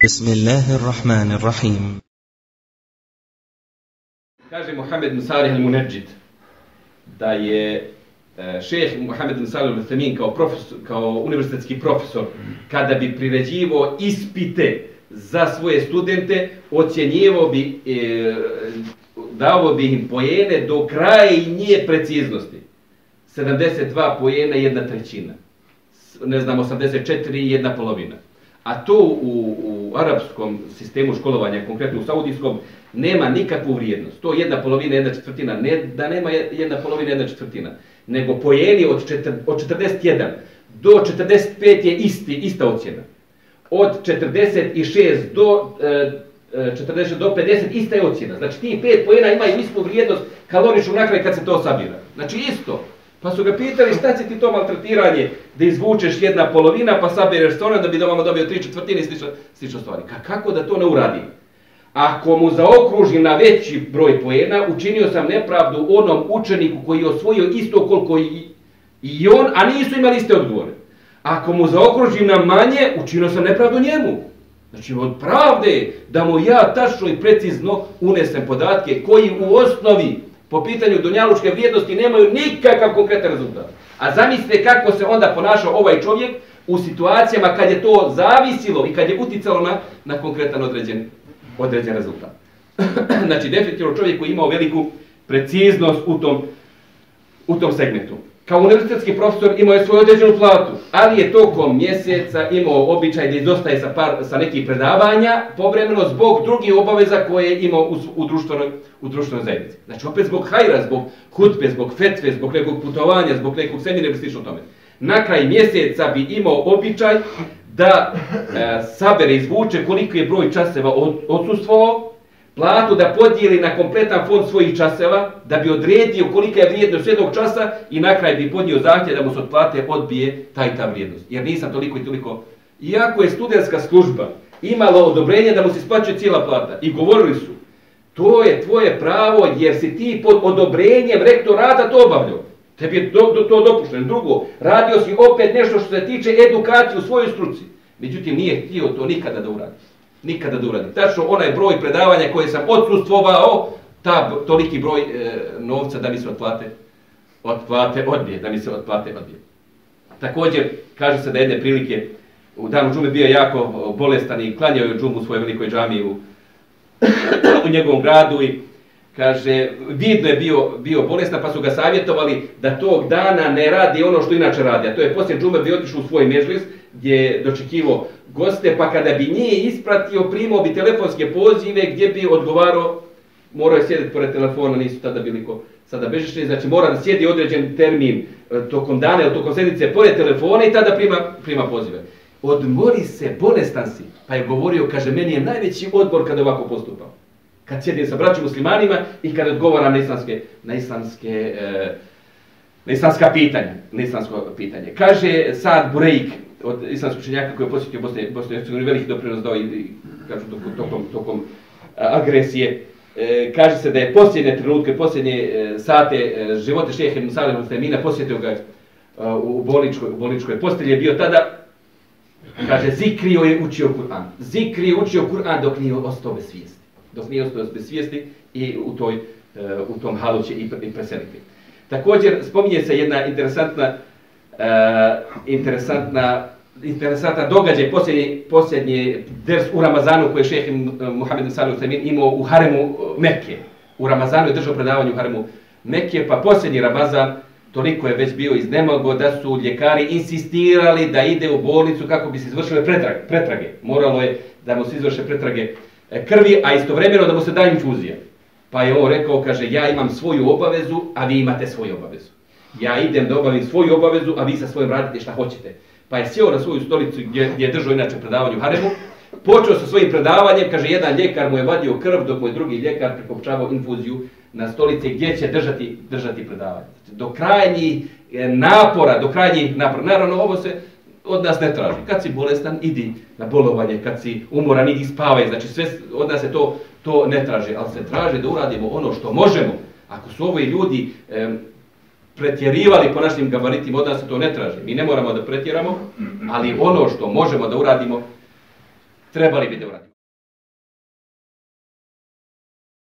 بسم الله الرحمن الرحيم. Kaže Muhammed bin Salih al-Munajjid da je šejh Muhammed bin Salih al-Uthaymeen kao univerzitetski profesor, kada bi priređivao ispite za svoje studente, ocjenjivao bi, davao bi im poene do krajnje preciznosti. 72 poena, 1/3. Ne znam, 84, 1/2. A to u arapskom sistemu školovanja, konkretno u saudijskom, nema nikakvu vrijednost. To 1/2, 1/4, ne da nema 1/2, 1/4, nego poeni od 41 do 45 je ista ocjena. Od 46 do 40 do 50 ista je ocjena. Znači ti 5 poena imaju istu vrijednost kaloričnu na kraju kad se to sabira. Znači isto. Pa su ga pitali šta će ti to maltretiranje da izvučeš 1/2 pa sabireš stvarno da bi doma dobio 3/4 i slično stvari. Kako da to ne uradi? Ako mu zaokružim na veći broj poena, učinio sam nepravdu onom učeniku koji je osvojio isto koliko i on, a nisu imali iste odgovore. Ako mu zaokružim na manje, učinio sam nepravdu njemu. Znači od pravde da mu ja tačno i precizno unesem podatke koji u osnovi po pitanju dunjalučke vrijednosti nemaju nikakav konkretan rezultat. A zamislite kako se onda ponašao ovaj čovjek u situacijama kad je to zavisilo i kad je uticalo na konkretan određen rezultat. Znači definitivno čovjek koji je imao veliku preciznost u tom segmentu. Kao univerzitetski profesor imao je svoju određenu platu, ali je tokom mjeseca imao običaj da izostaje sa nekih predavanja povremeno zbog drugih obaveza koje je imao u društvenoj zajednici. Znači opet zbog hajra, zbog hutbe, zbog fetve, zbog nekog putovanja, zbog nekog seminara i slično tome. Na kraj mjeseca bi imao običaj da sabere, izvuče koliki je broj časeva odsustvovao, platu da podijeli na kompletan fond svojih časeva, da bi odredio kolika je vrijednost jednog časa i na kraj bi podnio zahtjev da mu se od plate odbije ta vrijednost. Jer nisam toliko i toliko. Iako je studentska služba imala odobrenje da mu se isplaćuje cijela plata i govorili su, to je tvoje pravo jer si ti pod odobrenjem rektorata to obavljao. Tebi je to dopušteno. Drugo, radio si opet nešto što se tiče edukacije u svojoj struci. Međutim, nije htio to nikada da uradi. Nikada da uradi. Tačno onaj broj predavanja koje sam odsustvovao, toliki broj novca da mi se od plate odbije. Također, kaže se da jedne prilike, u danu džume bio jako bolestan i klanjao je džumu u svojoj velikoj džamiji u njegovom gradu i kaže, vidno je bio bolestan pa su ga savjetovali da tog dana ne radi ono što inače radi. A to je poslije džume bi otišao u svoj mežlis gdje je dočekivao goste, pa kada bi njih ispratio, primao bi telefonske pozive gdje bi odgovarao, morao je sjediti pored telefona, nisu tada bili ko sada bežični, znači mora da sjedi određen termin tokom dana ili tokom sedmice pored telefona i tada prima pozive. Odmori se, bolestan si, pa je govorio, kaže, meni je najveći odmor kada ovako postupam. Kad sjedim sa braćom muslimanima i kad odgovaram na islamska pitanja. Kaže Saad Bureik, od islamskog učenjaka koji je posjetio Bosnu i Hercegovinu, veliki doprinos dao i kažu tokom agresije. Kaže se da je posljednje trenutke, posljednje sate života šejha ibn Salih al-Uthaymeena posjetio ga u bolničkoj postelji, je bio tada, kaže, Zikrio je učio Kur'an dok nije ostao bez svijesti i u tom halu će i preseliti. Također spominje se jedna interesantna događaj, posljednji ders u Ramazanu koji je šejh Muhammed bin Salih al-Uthaymeeen imao u haremu Mekke. U Ramazanu je držao predavanje u haremu Mekke, pa posljednji Ramazan toliko je već bio iznemogao da su ljekari insistirali da ide u bolnicu kako bi se izvršile pretrage. Moralo je da mu se izvrše pretrage krvi, a istovremeno da mu se da infuzija. Pa je on rekao, kaže, ja imam svoju obavezu, a vi imate svoju obavezu. Ja idem da obavim svoju obavezu, a vi sa svojim radite šta hoćete. Pa je sjeo na svoju stolicu gdje je držao inače predavanje u haremu, počeo sa svojim predavanjem, kaže, jedan ljekar mu je vadio krv, dok mu je drugi ljekar prikopčavao infuziju na stolici gdje će držati predavanje. Do krajnjih napora. Naravno, ovo se od nas ne traži. Kad si bolestan, idi na bolovanje, kad si umoran, idi spavaj. Znači, sve od nas se to ne traži, ali se traži da uradimo ono što možemo. Ako su ovi ljudi pretjerivali po našim gabaritima, od nas se to ne traži. Mi ne moramo da pretjeramo, ali ono što možemo da uradimo, trebali bi da uradimo.